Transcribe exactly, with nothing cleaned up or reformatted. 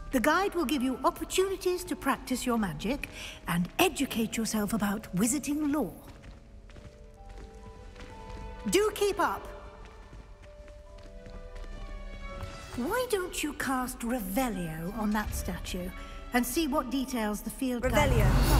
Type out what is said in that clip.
The guide will give you opportunities to practice your magic and educate yourself about wizarding lore. Do keep up! Why don't you cast Revelio on that statue and see what details the field guide Revelio.